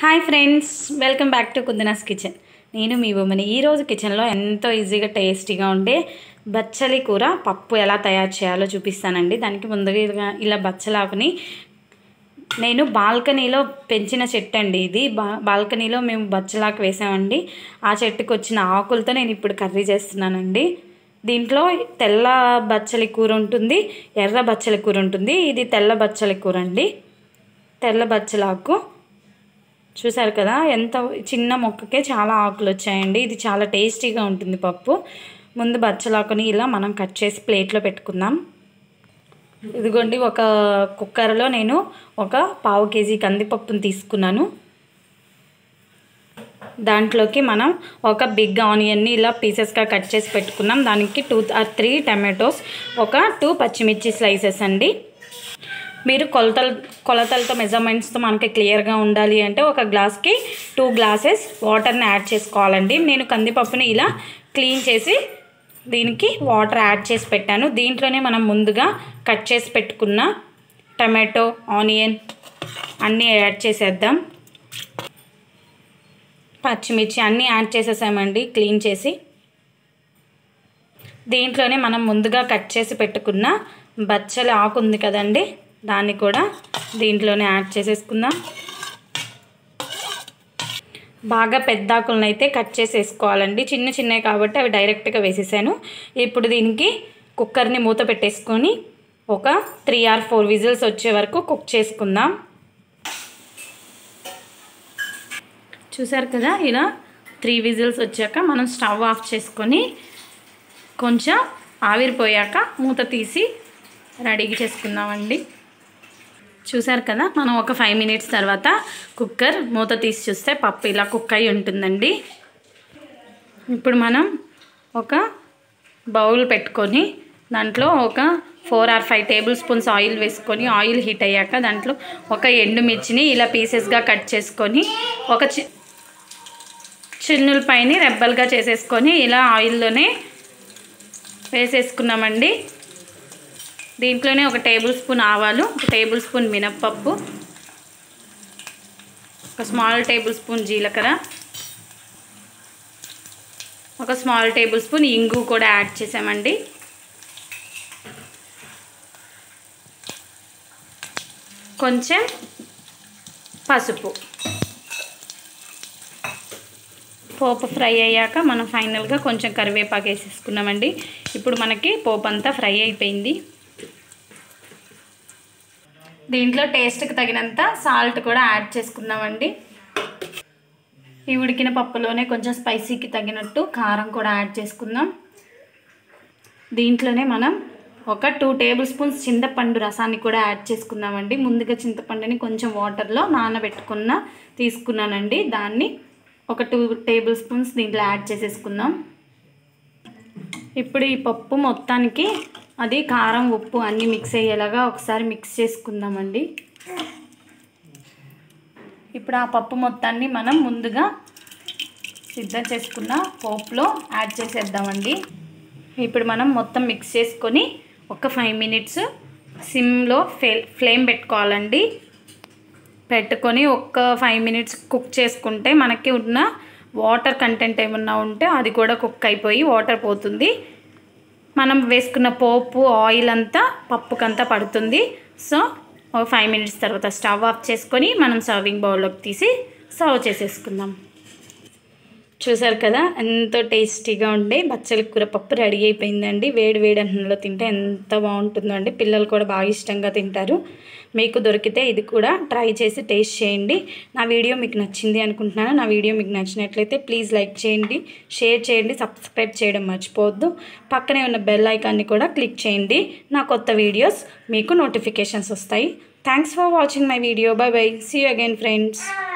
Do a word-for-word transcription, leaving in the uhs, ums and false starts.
Hi friends, welcome back to Kundana's kitchen. నేను మీ ఉమ్మని. ఈరోజు కిచెన్లో ఎంతో ఈజీగా టేస్టీగా ఉండే బచ్చలి కూర పప్పు ఎలా తయారు చేయాలో చూపిస్తానండి. దానికి ముందుగా ఇలా బచ్చలాకుని నేను బాల్కనీలో పెంచిన చెట్టు అండి. ఇది బా బాల్కనీలో మేము బచ్చలాకు వేసామండి. ఆ చెట్టుకు వచ్చిన ఆకులతో నేను ఇప్పుడు కర్రీ చేస్తున్నానండి. దీంట్లో తెల్ల బచ్చలి కూర ఉంటుంది, ఎర్ర బచ్చలి కూర ఉంటుంది. ఇది తెల్ల బచ్చలి కూర అండి. తెల్ల బచ్చలాకు చూసారు కదా, ఎంత చిన్న మొక్కకే చాలా ఆకులు వచ్చాయండి. ఇది చాలా టేస్టీగా ఉంటుంది పప్పు. ముందు బచ్చలాకుని ఇలా మనం కట్ చేసి ప్లేట్లో పెట్టుకుందాం. ఇదిగోండి, ఒక కుక్కర్లో నేను ఒక పావు కేజీ కందిపప్పును తీసుకున్నాను. దాంట్లోకి మనం ఒక బిగ్ ఆనియన్ని ఇలా పీసెస్గా కట్ చేసి పెట్టుకున్నాం. దానికి టూ ఆర్ త్రీ టమాటోస్, ఒక టూ పచ్చిమిర్చి స్లైసెస్ అండి. మీరు కొలతలు కొలతలతో మెజర్మెంట్స్తో మనకి క్లియర్గా ఉండాలి అంటే ఒక గ్లాస్కి టూ గ్లాసెస్ వాటర్ని యాడ్ చేసుకోవాలండి. నేను కందిపప్పుని ఇలా క్లీన్ చేసి దీనికి వాటర్ యాడ్ చేసి పెట్టాను. దీంట్లోనే మనం ముందుగా కట్ చేసి పెట్టుకున్న టమాటో, ఆనియన్ అన్నీ యాడ్ చేసేద్దాం. పచ్చిమిర్చి అన్నీ యాడ్ చేసేసామండి క్లీన్ చేసి. దీంట్లోనే మనం ముందుగా కట్ చేసి పెట్టుకున్న బచ్చలి ఆకు ఉంది కదండి, దాన్ని కూడా దీంట్లోనే యాడ్ చేసేసుకుందాం. బాగా పెద్ద ఆకులను అయితే కట్ చేసేసుకోవాలండి. చిన్న చిన్నవి కాబట్టి అవి డైరెక్ట్గా వేసేసాను. ఇప్పుడు దీనికి కుక్కర్ని మూత పెట్టేసుకొని ఒక త్రీ ఆర్ ఫోర్ విజిల్స్ వచ్చే వరకు కుక్ చేసుకుందాం. చూసారు కదా, ఇలా త్రీ విజిల్స్ వచ్చాక మనం స్టవ్ ఆఫ్ చేసుకొని కొంచెం ఆవిరిపోయాక మూత తీసి రెడీగా చేసుకుందామండి. చూసారు కదా, మనం ఒక ఫైవ్ మినిట్స్ తర్వాత కుక్కర్ మూత తీసి చూస్తే పప్పు ఇలా కుక్ అయి ఉంటుందండి. ఇప్పుడు మనం ఒక బౌల్ పెట్టుకొని దాంట్లో ఒక four or five tablespoons oil వేసుకొని, ఆయిల్ హీట్ అయ్యాక దాంట్లో ఒక ఎండుమిర్చిని ఇలా పీసెస్గా కట్ చేసుకొని ఒక చి చిన్నులపైని రెబ్బలుగా చేసేసుకొని ఇలా ఆయిల్లోనే వేసేసుకున్నామండి. దీంట్లోనే ఒక టేబుల్ స్పూన్ ఆవాలు, ఒక టేబుల్ స్పూన్ మినప్పప్పు, ఒక స్మాల్ టేబుల్ స్పూన్ జీలకర్ర, ఒక స్మాల్ టేబుల్ స్పూన్ ఇంగు కూడా యాడ్ చేసామండి. కొంచెం పసుపు. పోపు ఫ్రై అయ్యాక మనం ఫైనల్గా కొంచెం కరివేపాకు వేసేసుకున్నామండి. ఇప్పుడు మనకి పోపు అంతా ఫ్రై అయిపోయింది. దీంట్లో టేస్ట్కి తగినంత సాల్ట్ కూడా యాడ్ చేసుకుందామండి. ఈ ఉడికిన పప్పులోనే కొంచెం స్పైసీకి తగినట్టు కారం కూడా యాడ్ చేసుకుందాం. దీంట్లోనే మనం ఒక టూ టేబుల్ స్పూన్స్ చింతపండు రసాన్ని కూడా యాడ్ చేసుకుందామండి. ముందుగా చింతపండుని కొంచెం వాటర్లో నానబెట్టుకున్న తీసుకున్నానండి. దాన్ని ఒక టూ టేబుల్ స్పూన్స్ దీంట్లో యాడ్ చేసేసుకుందాం. ఇప్పుడు ఈ పప్పు మొత్తానికి అది కారం, ఉప్పు అన్నీ మిక్స్ అయ్యేలాగా ఒకసారి మిక్స్ చేసుకుందామండి. ఇప్పుడు ఆ పప్పు మొత్తాన్ని మనం ముందుగా సిద్ధం చేసుకున్న పోపులో యాడ్ చేసేద్దామండి. ఇప్పుడు మనం మొత్తం మిక్స్ చేసుకొని ఒక ఫైవ్ మినిట్స్ సిమ్లో ఫ్లే ఫ్లేమ్ పెట్టుకోవాలండి. పెట్టుకొని ఒక్క ఫైవ్ మినిట్స్ కుక్ చేసుకుంటే మనకి ఉన్న వాటర్ కంటెంట్ ఏమన్నా ఉంటే అది కూడా కుక్ అయిపోయి వాటర్ పోతుంది. మనం వేసుకున్న పోపు ఆయిల్ అంతా పప్పుకంతా పడుతుంది. సో ఒక ఫైవ్ మినిట్స్ తర్వాత స్టవ్ ఆఫ్ చేసుకొని మనం సర్వింగ్ బౌల్లోకి తీసి సర్వ్ చేసేసుకుందాం. చూసారు కదా, ఎంతో టేస్టీగా ఉండే బచ్చలి కూర పప్పు రెడీ అయిపోయిందండి. వేడి వేడి అన్నంలో తింటే ఎంత బాగుంటుందో అండి. పిల్లలు కూడా బాగా ఇష్టంగా తింటారు. మీకు దొరికితే ఇది కూడా ట్రై చేసి టేస్ట్ చేయండి. నా వీడియో మీకు నచ్చింది అనుకుంటున్నాను. నా వీడియో మీకు నచ్చినట్లయితే ప్లీజ్ లైక్ చేయండి, షేర్ చేయండి, సబ్స్క్రైబ్ చేయడం మర్చిపోవద్దు. పక్కనే ఉన్న బెల్ ఐకాన్ని కూడా క్లిక్ చేయండి. నా కొత్త వీడియోస్ మీకు నోటిఫికేషన్స్ వస్తాయి. Thanks for watching my video. Bye bye. See you again friends.